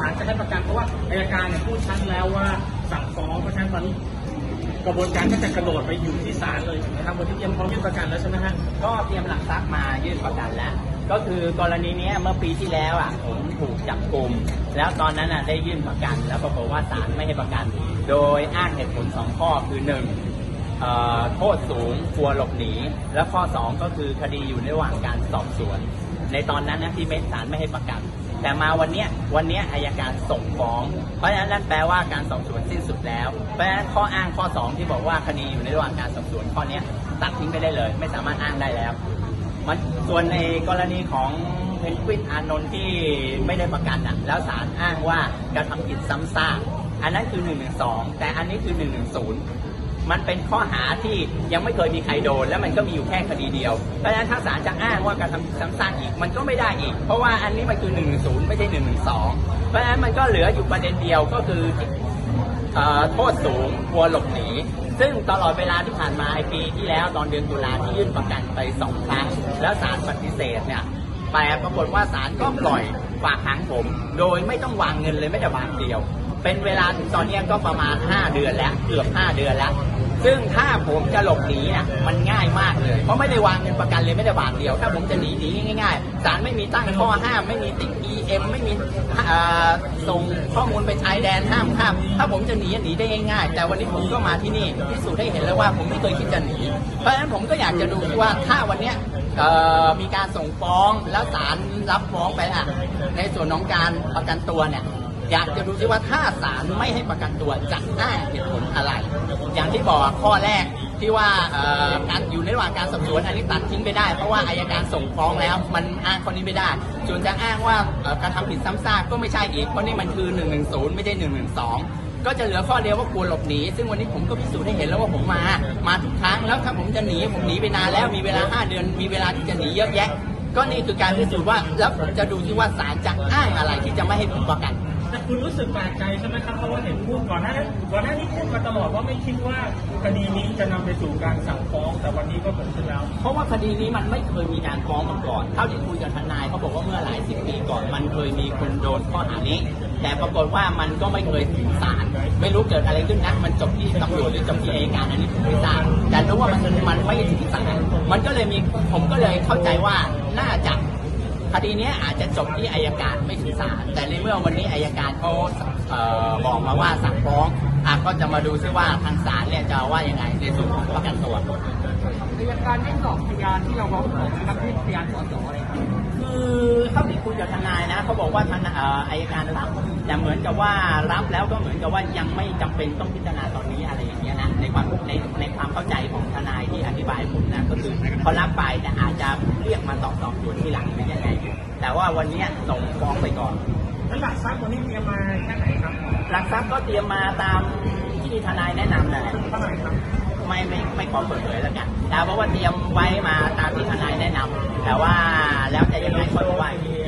ลจะให้ประกันเพราะว่าอัยการเนี่ยพูดชัดแล้วว่าสั่งฟ้องเพราะฉะนั้นตอนนี้กระบวนการก็จะกระโดดไปอยู่ที่ศาลเลยนะครับวันนี้เตรียมพร้อมยื่นประกันแล้วใช่ไหมฮะก็เตรียมหลักทรัพย์มายื่นประกันแล้วก็คือกรณีนี้เมื่อปีที่แล้วผมถูกจับกุมแล้วตอนนั้นได้ยื่นประกันแล้วปรากฏว่าศาลไม่ให้ประกันโดยอ้างเหตุผล2 ข้อคือ1โทษสูงกลัวหลบหนีและข้อ2ก็คือคดีอยู่ในระหว่างการสอบสวนในตอนนั้นที่ศาลไม่ให้ประกันแต่มาวันนี้อัยการส่งฟ้องเพราะฉะนั้นแปลว่าการสอบสวนสิ้นสุดแล้วเพราะฉะนั้นข้ออ้างข้อ2ที่บอกว่าคดีอยู่ในระหว่างการสอบสวนข้อนี้ตัดทิ้งไปได้เลยไม่สามารถอ้างได้แล้วส่วนในกรณีของเพนกวินอานนท์ที่ไม่ได้ประกันแล้วศาลอ้างว่ากระทำผิดซ้ำซากอันนั้นคือ112แต่อันนี้คือ110มันเป็นข้อหาที่ยังไม่เคยมีใครโดนและมันก็มีอยู่แค่คดีเดียวเพราะฉะนั้นถ้าศาลจะอ้างว่าการทำผิดซ้ำซากอีกมันก็ไม่ได้อีกเพราะว่าอันนี้มันคือ110ไม่ใช่112เพราะฉะนั้นมันก็เหลืออยู่ประเด็นเดียวก็คือโทษสูงกลัวหลบหนีซึ่งตลอดเวลาที่ผ่านมาปีที่แล้วตอนเดือนตุลาที่ยื่นประกันไป2 ครั้งแล้วศาลปฏิเสธเนี่ยแต่ปรากฏว่าศาลก็ปล่อยฝากขังผมโดยไม่ต้องวางเงินเลยไม่แต่บาทเดียวเป็นเวลาถึงตอนนี้ก็ประมาณ5 เดือนแล้วเกือบ5 เดือนแล้วซึ่งถ้าผมจะหลบหนีมันง่ายมากเลยเพราะไม่ได้วางเงินประกันเลยไม่ได้บาทเดียวถ้าผมจะหนีง่ายๆศาลไม่มีตั้งข้อห้ามไม่มีติ๊ก EM ไม่มีส่งข้อมูลไปชายแดนห้ามถ้าผมจะหนีได้ง่ายๆแต่วันนี้ผมก็มาที่นี่พิสูจน์ให้เห็นแล้วว่าผมไม่เคยคิดจะหนีเพราะฉะนั้นผมก็อยากจะดูว่าถ้าวันนี้มีการส่งฟ้องแล้วศาลรับฟ้องไปในส่วนของการประกันตัวเนี่ยอยากจะดูซิว่าถ้าศาลไม่ให้ประกันตัวจะอ้างเหตุผลอะไรอย่างที่บอกข้อแรกที่ว่าการอยู่ในระหว่างการสอบสวนอันนี้ตัดทิ้งไปได้เพราะว่าอัยการส่งฟ้องแล้วมันอ้างข้อนี้ไม่ได้ส่วนจะอ้างว่าการทำผิดซ้ำซากก็ไม่ใช่อีกเพราะนี่มันคือ110ไม่ใช่112ก็จะเหลือข้อเดียวว่ากลัวหลบหนีซึ่งวันนี้ผมก็พิสูจน์ให้เห็นแล้วว่าผมมาทุกครั้งแล้วถ้าผมจะหนีผมหนีไปนานแล้วมีเวลา5 เดือนมีเวลาที่จะหนีเยอะแยะก็นี่คือการพิสูจน์ว่าแล้วผมจะดูที่ว่าศาลจะอ้างอะไรที่จะไม่ให้ผมประกันแต่คุณรู้สึกแปลกใจใช่ไหมครับเพราะว่าเห็นพูดก่อนหน้านี้พูดมาตลอดว่าไม่คิดว่าคดีนี้จะนำไปสู่การสั่งฟ้องแต่วันนี้ก็เกิดขึ้นแล้วเพราะว่าคดีนี้มันไม่เคยมีการฟ้องมาก่อนเท่าที่คุยกับทนายเขาบอกว่าเมื่อหลาย10 ปีก่อนมันเคยมีคนโดนข้อหานี้แต่ปรากฏว่ามันก็ไม่เคยถึงศาลไม่รู้เกิดอะไรขึ้นนะมันจบที่ตำรวจหรือจบที่อัยการอันนี้ผมไม่ทราบแต่รู้ว่ามันไม่ถึงศาลมันก็เลยมีผมก็เลยเข้าใจว่าน่าจะคดีนี้อาจจะจบที่อัยการไม่ถึงศาลแต่ในเมื่อวันนี้อัยการเขาบอกมาว่าสั่งฟ้องก็จะมาดูซิว่าทางศาลเนี่ยจะว่ายังไงในส่วนของประกันตัวอัยการได้สอบพยานที่เราร้องขอนะครับที่พยานสออะไรคือเท่าที่คุยกับทนายนะเขาบอกว่าอัยการรับแต่เหมือนกับว่ารับแล้วก็เหมือนกับว่ายังไม่จำเป็นต้องพิจารณาตอนนี้อะไรอย่างเงี้ยนะในความเข้าใจของทนายที่อธิบายผมนะก็คือเขารับไปแต่อาจจะเรียกมาสอบสวนที่หลังเป็นยังไงแต่ว่าวันนี้ส่งฟ้องไปก่อนแล้วหลักทรัพย์วันนี้เตรียมมาแค่ไหนครับหลักทรัพย์ก็เตรียมมาตามที่ทนายแนะนำแหละเท่าไหร่ครับไม่ขอเปิดเผยแล้วกันแต่เพราะว่าเตรียมไว้มาตามที่ทนายแนะนำแต่ว่าแล้วแต่ยังไงค่อยว่า